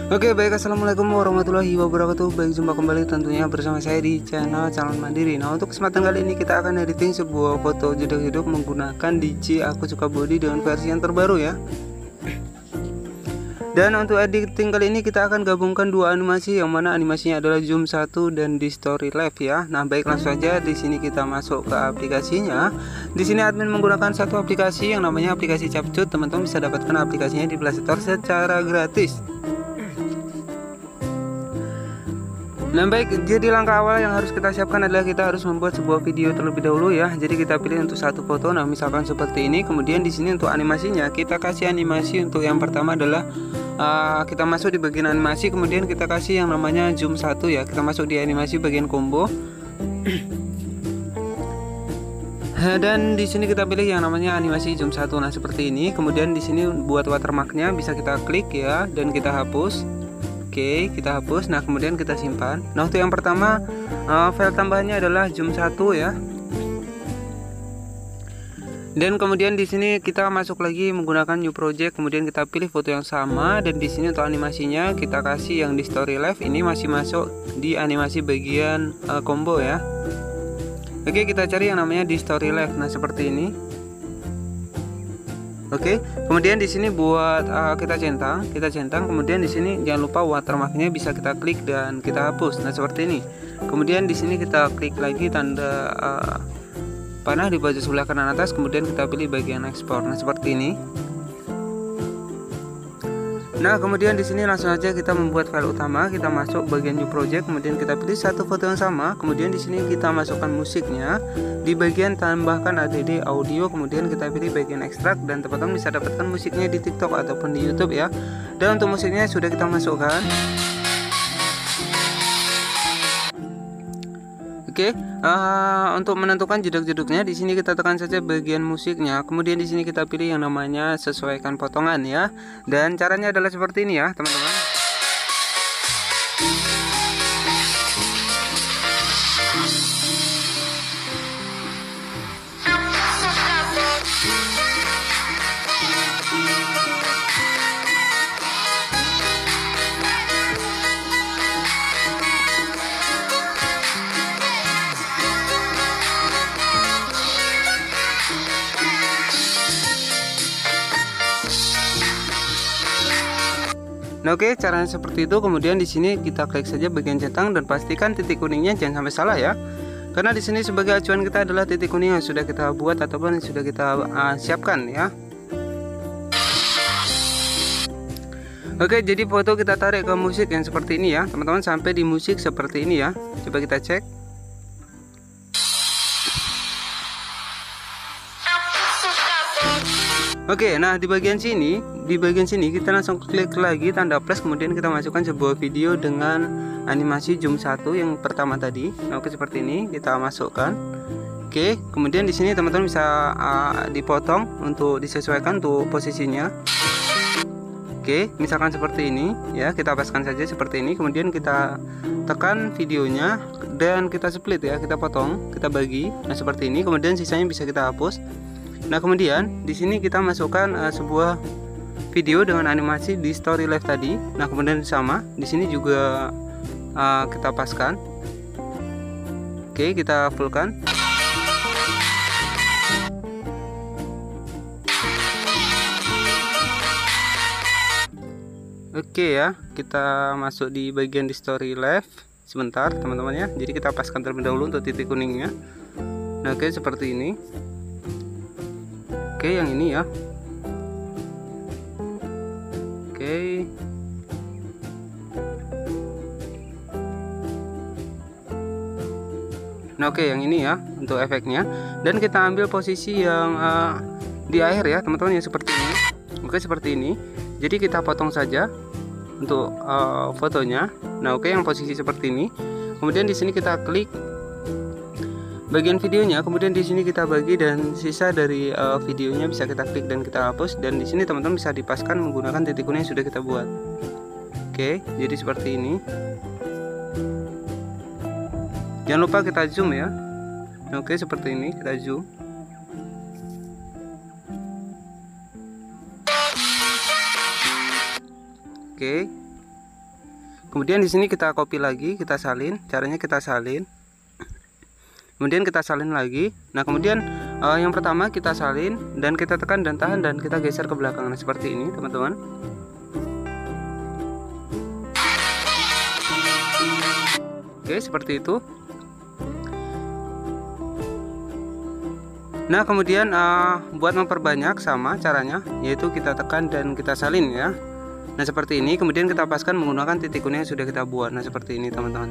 Oke, baik, assalamualaikum warahmatullahi wabarakatuh. Baik, jumpa kembali tentunya bersama saya di channel Calon Mandiri. Nah, untuk kesempatan kali ini kita akan editing sebuah foto judul hidup menggunakan DJ Aku Suka Body dengan versi yang terbaru ya. Dan untuk editing kali ini kita akan gabungkan dua animasi, yang mana animasinya adalah zoom 1 dan di story live ya. Nah, baik, langsung saja di sini kita masuk ke aplikasinya. Di sini admin menggunakan satu aplikasi yang namanya aplikasi Capcut. Teman-teman bisa dapatkan aplikasinya di Play Store secara gratis. Nah, baik, jadi langkah awal yang harus kita siapkan adalah kita harus membuat sebuah video terlebih dahulu ya. Jadi kita pilih untuk satu foto, nah misalkan seperti ini. Kemudian di sini untuk animasinya kita kasih animasi untuk yang pertama adalah kita masuk di bagian animasi, kemudian kita kasih yang namanya zoom 1 ya. Kita masuk di animasi bagian combo. Dan di sini kita pilih yang namanya animasi zoom 1. Nah, seperti ini. Kemudian di sini buat watermarknya bisa kita klik ya dan kita hapus. Oke, kita hapus. Nah, kemudian kita simpan. Nah, untuk yang pertama file tambahannya adalah zoom 1 ya. Dan kemudian di sini kita masuk lagi menggunakan new project, kemudian kita pilih foto yang sama, dan di sini untuk animasinya kita kasih yang di story live. Ini masih masuk di animasi bagian combo ya. Oke, kita cari yang namanya di story live. Nah, seperti ini. Oke, kemudian di sini buat kita centang, kemudian di sini jangan lupa watermarknya bisa kita klik dan kita hapus. Nah, seperti ini. Kemudian di sini kita klik lagi tanda panah di pojok sebelah kanan atas, kemudian kita pilih bagian ekspor. Nah, seperti ini. Nah, kemudian di sini langsung aja kita membuat file utama. Kita masuk bagian new project, kemudian kita pilih satu foto yang sama. Kemudian di sini kita masukkan musiknya. Di bagian tambahkan ADD audio, kemudian kita pilih bagian ekstrak, dan teman-teman bisa dapatkan musiknya di TikTok ataupun di YouTube ya. Dan untuk musiknya sudah kita masukkan. Oke, untuk menentukan jeduk-jeduknya di sini kita tekan saja bagian musiknya. Kemudian di sini kita pilih yang namanya sesuaikan potongan ya. Dan caranya adalah seperti ini ya, teman-teman. Nah, oke, caranya seperti itu. Kemudian di sini kita klik saja bagian centang dan pastikan titik kuningnya jangan sampai salah ya. Karena di sini sebagai acuan kita adalah titik kuning yang sudah kita buat ataupun yang sudah kita siapkan ya. Oke, jadi foto kita tarik ke musik yang seperti ini ya, teman-teman, sampai di musik seperti ini ya. Coba kita cek. Oke, nah di bagian sini kita langsung klik lagi tanda plus, kemudian kita masukkan sebuah video dengan animasi zoom 1 yang pertama tadi. Nah, oke, seperti ini kita masukkan. Oke, kemudian di sini teman-teman bisa dipotong untuk disesuaikan untuk posisinya. Oke, misalkan seperti ini ya, kita paskan saja seperti ini. Kemudian kita tekan videonya dan kita split ya, kita potong, kita bagi. Nah, seperti ini. Kemudian sisanya bisa kita hapus. Nah, kemudian di sini kita masukkan sebuah video dengan animasi di story live tadi. Nah, kemudian sama di sini juga kita paskan. Oke, kita fullkan. Oke ya, kita masuk di bagian di story live sebentar teman-teman ya. Jadi kita paskan terlebih dahulu untuk titik kuningnya. Nah, oke, seperti ini. Oke, yang ini ya. Oke. Nah, oke, yang ini ya untuk efeknya. Dan kita ambil posisi yang di akhir ya, teman-teman, yang seperti ini. Oke, seperti ini. Jadi kita potong saja untuk fotonya. Nah, oke, yang posisi seperti ini. Kemudian di sini kita klik bagian videonya, kemudian di sini kita bagi dan sisa dari videonya bisa kita klik dan kita hapus. Dan di sini teman-teman bisa dipaskan menggunakan titik kuning yang sudah kita buat. Oke, jadi seperti ini. Jangan lupa kita zoom ya. Oke, seperti ini kita zoom. Oke. Kemudian di sini kita copy lagi, kita salin. Caranya kita salin. Kemudian kita salin lagi. Nah, kemudian yang pertama kita salin dan kita tekan dan tahan dan kita geser ke belakang. Nah, seperti ini, teman-teman. Oke, seperti itu. Nah, kemudian buat memperbanyak sama caranya, yaitu kita tekan dan kita salin ya. Nah, seperti ini. Kemudian kita paskan menggunakan titik kuning yang sudah kita buat. Nah, seperti ini, teman-teman.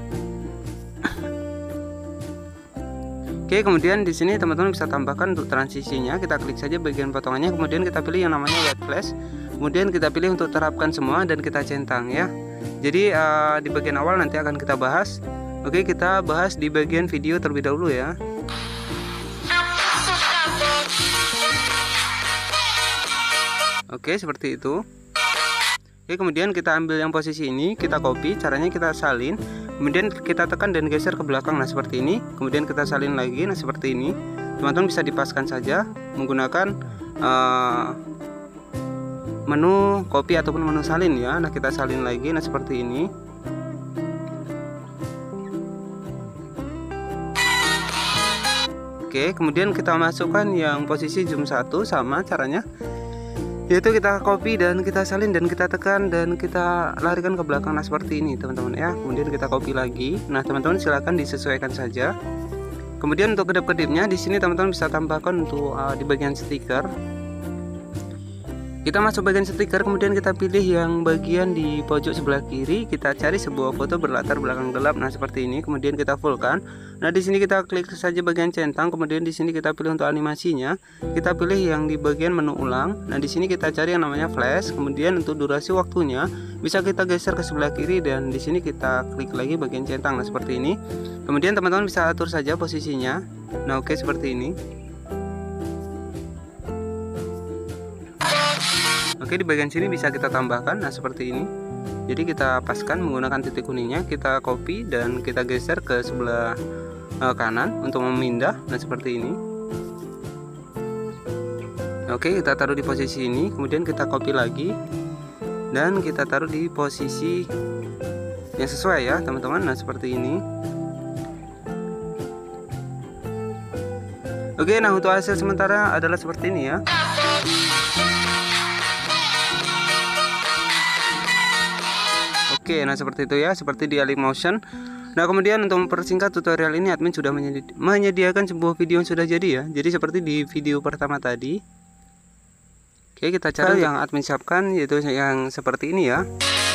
Oke, kemudian di sini teman-teman bisa tambahkan untuk transisinya. Kita klik saja bagian potongannya, kemudian kita pilih yang namanya white flash. Kemudian kita pilih untuk terapkan semua dan kita centang ya. Jadi di bagian awal nanti akan kita bahas. Oke, kita bahas di bagian video terlebih dahulu ya. Oke, seperti itu. Oke, kemudian kita ambil yang posisi ini, kita copy. Caranya kita salin, kemudian kita tekan dan geser ke belakang. Nah, seperti ini. Kemudian kita salin lagi. Nah, seperti ini. Teman-teman bisa dipaskan saja menggunakan menu copy ataupun menu salin ya. Nah, kita salin lagi. Nah, seperti ini. Oke, kemudian kita masukkan yang posisi zoom 1 sama caranya, yaitu kita copy dan kita salin dan kita tekan dan kita larikan ke belakang. Nah, seperti ini teman-teman ya. Kemudian kita copy lagi. Nah, teman-teman silakan disesuaikan saja. Kemudian untuk kedap-kedipnya di sini teman-teman bisa tambahkan untuk di bagian stiker. Kita masuk bagian stiker, kemudian kita pilih yang bagian di pojok sebelah kiri. Kita cari sebuah foto berlatar belakang gelap. Nah, seperti ini. Kemudian kita fullkan. Nah, di sini kita klik saja bagian centang. Kemudian di sini kita pilih untuk animasinya. Kita pilih yang di bagian menu ulang. Nah, di sini kita cari yang namanya flash. Kemudian untuk durasi waktunya bisa kita geser ke sebelah kiri dan di sini kita klik lagi bagian centang. Nah, seperti ini. Kemudian teman-teman bisa atur saja posisinya. Nah, oke, seperti ini. Oke, di bagian sini bisa kita tambahkan. Nah, seperti ini. Jadi kita paskan menggunakan titik kuningnya, kita copy dan kita geser ke sebelah kanan untuk memindah. Nah, seperti ini. Oke, kita taruh di posisi ini, kemudian kita copy lagi dan kita taruh di posisi yang sesuai ya, teman-teman. Nah, seperti ini. Oke, nah untuk hasil sementara adalah seperti ini ya. Oke, nah seperti itu ya, seperti di Dailymotion. Nah, kemudian untuk mempersingkat tutorial ini, admin sudah menyediakan sebuah video yang sudah jadi ya. Jadi seperti di video pertama tadi. Oke, kita cari yang admin siapkan, yaitu yang seperti ini ya.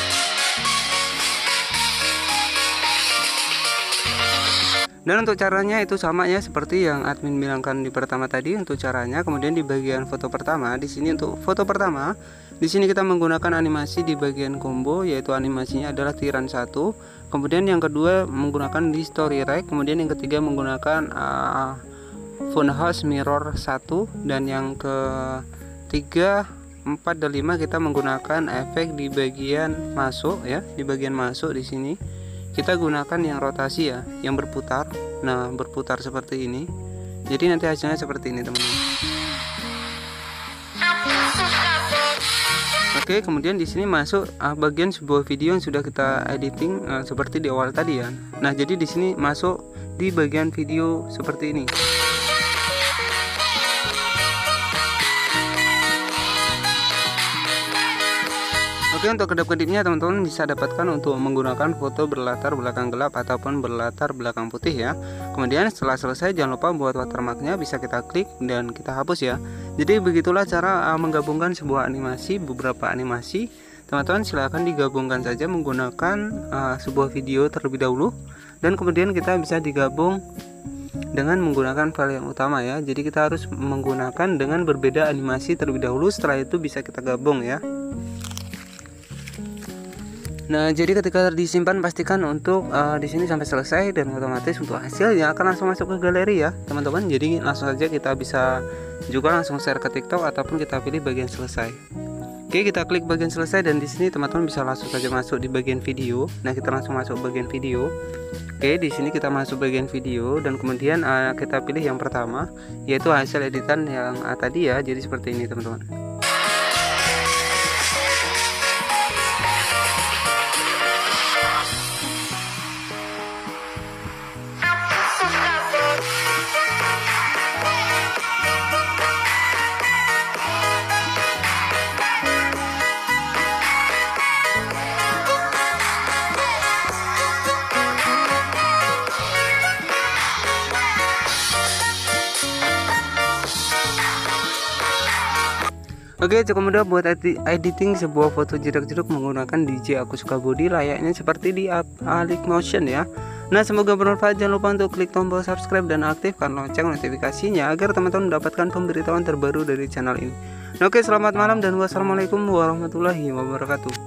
Dan untuk caranya itu sama ya, seperti yang admin bilangkan di pertama tadi untuk caranya. Kemudian di bagian foto pertama, di sini untuk foto pertama, di sini kita menggunakan animasi di bagian combo, yaitu animasinya adalah tiran 1. Kemudian yang kedua menggunakan di story rect. Kemudian yang ketiga menggunakan funhouse mirror 1. Dan yang ketiga, 4 dan 5 kita menggunakan efek di bagian masuk ya, di bagian masuk di sini. Kita gunakan yang rotasi ya, yang berputar. Nah, berputar seperti ini. Jadi nanti hasilnya seperti ini, teman-teman. Oke, kemudian di sini masuk bagian sebuah video yang sudah kita editing seperti di awal tadi ya. Nah, jadi di sini masuk di bagian video seperti ini. Oke, untuk kedap-kedipnya teman-teman bisa dapatkan untuk menggunakan foto berlatar belakang gelap ataupun berlatar belakang putih ya. Kemudian setelah selesai jangan lupa buat watermarknya, bisa kita klik dan kita hapus ya. Jadi begitulah cara menggabungkan sebuah animasi, beberapa animasi. Teman-teman silahkan digabungkan saja menggunakan sebuah video terlebih dahulu, dan kemudian kita bisa digabung dengan menggunakan file yang utama ya. Jadi kita harus menggunakan dengan berbeda animasi terlebih dahulu, setelah itu bisa kita gabung ya. Nah, jadi ketika disimpan pastikan untuk di sini sampai selesai, dan otomatis untuk hasilnya akan langsung masuk ke galeri ya, teman-teman. Jadi langsung saja kita bisa juga langsung share ke TikTok ataupun kita pilih bagian selesai. Oke, kita klik bagian selesai dan di sini teman-teman bisa langsung saja masuk di bagian video. Nah, kita langsung masuk bagian video. Oke, di sini kita masuk bagian video dan kemudian kita pilih yang pertama, yaitu hasil editan yang tadi ya. Jadi seperti ini, teman-teman. Oke, cukup mudah buat editing sebuah foto jedak-jeduk menggunakan DJ Aku Suka Body layaknya seperti di Alik Motion ya. Nah, semoga bermanfaat. Jangan lupa untuk klik tombol subscribe dan aktifkan lonceng notifikasinya agar teman-teman mendapatkan pemberitahuan terbaru dari channel ini. Oke, selamat malam dan wassalamualaikum warahmatullahi wabarakatuh.